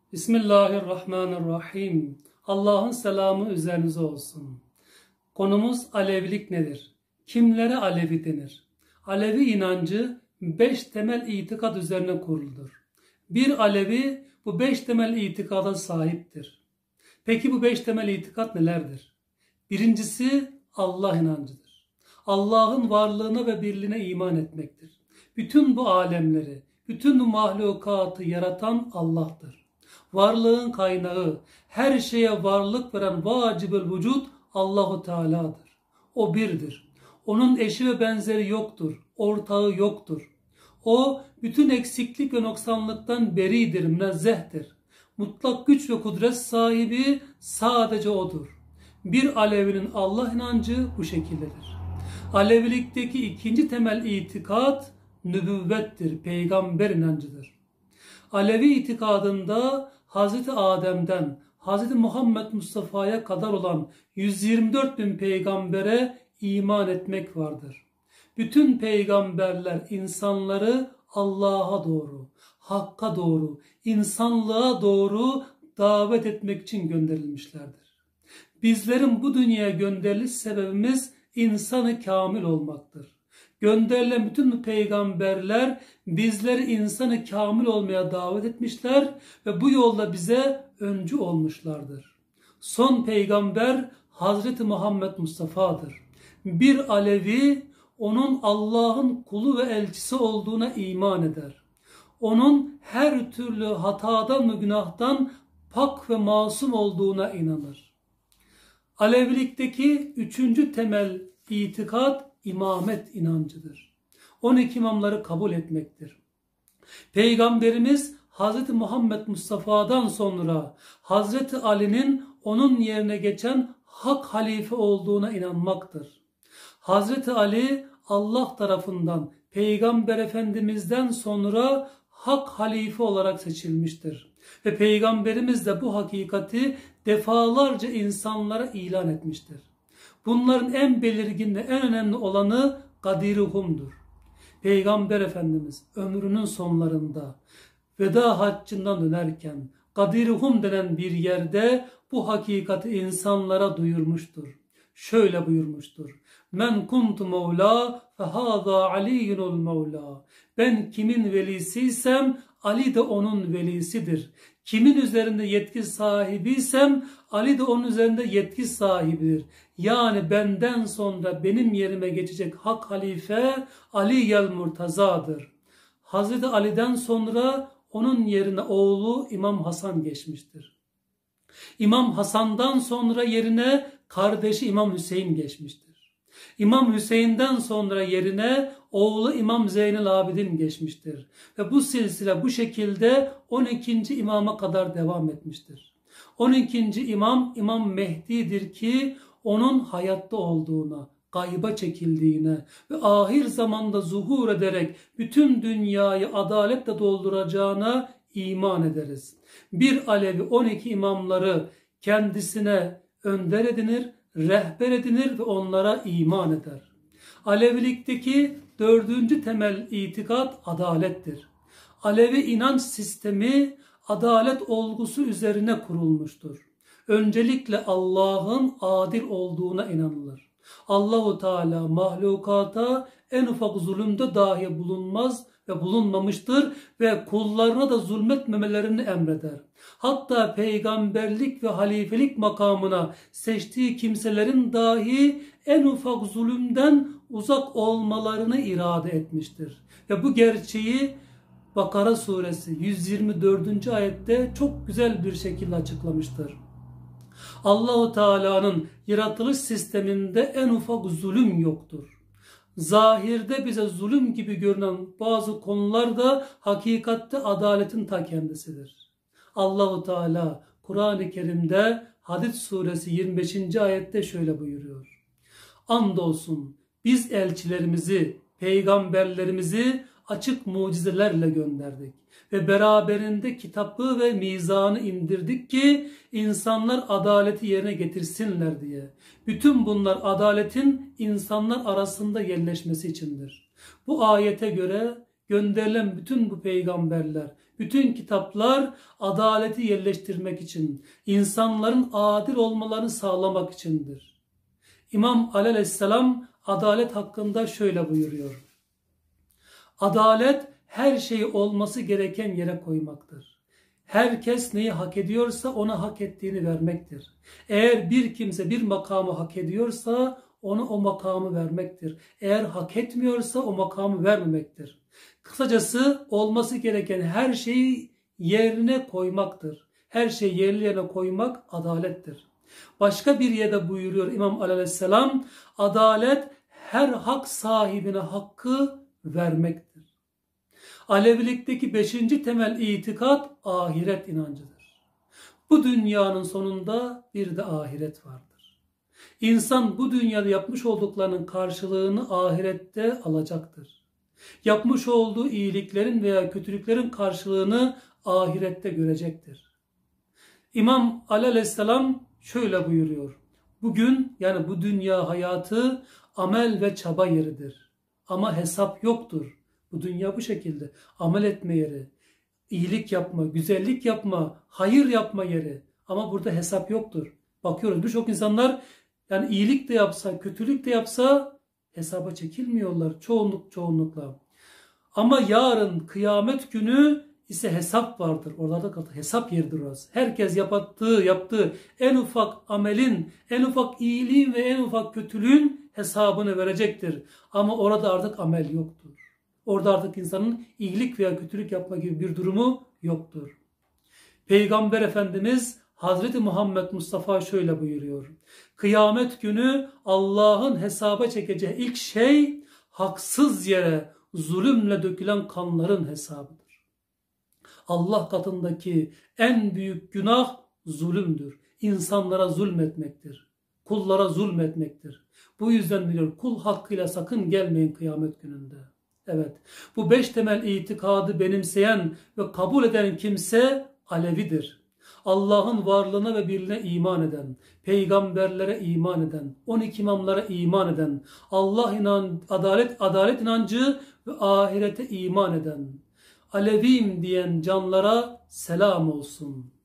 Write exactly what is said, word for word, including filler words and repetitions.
Bismillahirrahmanirrahim. Allah'ın selamı üzerinize olsun. Konumuz Alevilik nedir? Kimlere Alevi denir? Alevi inancı beş temel itikat üzerine kuruludur. Bir Alevi bu beş temel itikada sahiptir. Peki bu beş temel itikat nelerdir? Birincisi Allah inancıdır. Allah'ın varlığına ve birliğine iman etmektir. Bütün bu alemleri, bütün bu mahlukatı yaratan Allah'tır. Varlığın kaynağı, her şeye varlık veren vacibül vücut Allahu Teala'dır. O birdir. Onun eşi ve benzeri yoktur. Ortağı yoktur. O bütün eksiklik ve noksanlıktan beridir, münezzehtir. Mutlak güç ve kudret sahibi sadece O'dur. Bir Alevinin Allah inancı bu şekildedir. Alevilikteki ikinci temel itikat nübüvvettir, peygamber inancıdır. Alevi itikadında Hazreti Adem'den Hazreti Muhammed Mustafa'ya kadar olan yüz yirmi dört bin peygambere iman etmek vardır. Bütün peygamberler insanları Allah'a doğru, Hakk'a doğru, insanlığa doğru davet etmek için gönderilmişlerdir. Bizlerin bu dünyaya gönderiliş sebebimiz insanı kamil olmaktır. Gönderilen bütün bu peygamberler bizleri insanı kamil olmaya davet etmişler ve bu yolda bize öncü olmuşlardır. Son peygamber Hazreti Muhammed Mustafa'dır. Bir Alevi onun Allah'ın kulu ve elçisi olduğuna iman eder. Onun her türlü hatadan ve günahtan pak ve masum olduğuna inanır. Alevilikteki üçüncü temel itikat İmamet inancıdır. on iki imamları kabul etmektir. Peygamberimiz Hazreti Muhammed Mustafa'dan sonra Hazreti Ali'nin onun yerine geçen hak halife olduğuna inanmaktır. Hazreti Ali Allah tarafından Peygamber Efendimiz'den sonra hak halife olarak seçilmiştir. Ve Peygamberimiz de bu hakikati defalarca insanlara ilan etmiştir. Bunların en belirgin ve en önemli olanı Gadiruhum'dur. Peygamber Efendimiz ömrünün sonlarında veda haccından dönerken Gadiruhum denen bir yerde bu hakikati insanlara duyurmuştur. Şöyle buyurmuştur. Men kuntu mevla fehâzâ aliyyunul mevla. Ben kimin velisiysem Ali de onun velisidir. Kimin üzerinde yetki sahibiysem Ali de onun üzerinde yetki sahibidir. Yani benden sonra benim yerime geçecek hak halife Ali yel Murtaza'dır. Hazreti Ali'den sonra onun yerine oğlu İmam Hasan geçmiştir. İmam Hasan'dan sonra yerine kardeşi İmam Hüseyin geçmiştir. İmam Hüseyin'den sonra yerine oğlu İmam Zeynel Abidin geçmiştir. Ve bu silsile bu şekilde on ikinci imama kadar devam etmiştir. on ikinci imam İmam Mehdi'dir ki onun hayatta olduğuna, gayba çekildiğine ve ahir zamanda zuhur ederek bütün dünyayı adaletle dolduracağına iman ederiz. Bir Alevi on iki imamları kendisine önder edinir, rehber edinir ve onlara iman eder. Alevilikteki dördüncü temel itikat adalettir. Alevi inanç sistemi adalet olgusu üzerine kurulmuştur. Öncelikle Allah'ın adil olduğuna inanılır. Allahu Teala mahlukata en ufak zulümde dahi bulunmaz ve bulunmamıştır ve kullarına da zulmetmemelerini emreder. Hatta peygamberlik ve halifelik makamına seçtiği kimselerin dahi en ufak zulümden uzak olmalarını irade etmiştir. Ve bu gerçeği Bakara suresi yüz yirmi dördüncü ayette çok güzel bir şekilde açıklamıştır. Allahu Teala'nın yaratılış sisteminde en ufak zulüm yoktur. Zahirde bize zulüm gibi görünen bazı konularda hakikatte adaletin ta kendisidir. Allahu Teala Kur'an-ı Kerim'de Hadid suresi yirmi beşinci ayette şöyle buyuruyor. Andolsun biz elçilerimizi, peygamberlerimizi açık mucizelerle gönderdik ve beraberinde kitabı ve mizanı indirdik ki insanlar adaleti yerine getirsinler diye. Bütün bunlar adaletin insanlar arasında yerleşmesi içindir. Bu ayete göre gönderilen bütün bu peygamberler, Bütün kitaplar adaleti yerleştirmek için, insanların adil olmalarını sağlamak içindir. İmam Ali Aleyhisselam adalet hakkında şöyle buyuruyor. Adalet her şeyi olması gereken yere koymaktır. Herkes neyi hak ediyorsa ona hak ettiğini vermektir. Eğer bir kimse bir makamı hak ediyorsa ona o makamı vermektir. Eğer hak etmiyorsa o makamı vermemektir. Kısacası olması gereken her şeyi yerine koymaktır. Her şeyi yerli yerine koymak adalettir. Başka bir yerde buyuruyor İmam Ali Aleyhisselam, adalet her hak sahibine hakkı vermektir. Alevilikteki beşinci temel itikat ahiret inancıdır. Bu dünyanın sonunda bir de ahiret vardır. İnsan bu dünyada yapmış olduklarının karşılığını ahirette alacaktır. Yapmış olduğu iyiliklerin veya kötülüklerin karşılığını ahirette görecektir. İmam Ali Aleyhisselam şöyle buyuruyor. Bugün yani bu dünya hayatı amel ve çaba yeridir. Ama hesap yoktur. Bu dünya bu şekilde. Amel etme yeri, iyilik yapma, güzellik yapma, hayır yapma yeri. Ama burada hesap yoktur. Bakıyoruz birçok insanlar yani iyilik de yapsa, kötülük de yapsa hesaba çekilmiyorlar çoğunluk çoğunlukla. Ama yarın kıyamet günü ise hesap vardır. Orada da hesap yeridir orası. Herkes yaptığı, yaptığı en ufak amelin, en ufak iyiliğin ve en ufak kötülüğün hesabını verecektir. Ama orada artık amel yoktur. Orada artık insanın iyilik veya kötülük yapma gibi bir durumu yoktur. Peygamber Efendimiz Hazreti Muhammed Mustafa şöyle buyuruyor. Kıyamet günü Allah'ın hesaba çekeceği ilk şey haksız yere zulümle dökülen kanların hesabıdır. Allah katındaki en büyük günah zulümdür. İnsanlara zulmetmektir. Kullara zulmetmektir. Bu yüzden diyor kul hakkıyla sakın gelmeyin kıyamet gününde. Evet, bu beş temel itikadı benimseyen ve kabul eden kimse Alevidir. Allah'ın varlığına ve birliğine iman eden, peygamberlere iman eden, on iki imamlara iman eden, Allah inan, adalet, adalet inancı ve ahirete iman eden, Aleviyim diyen canlara selam olsun.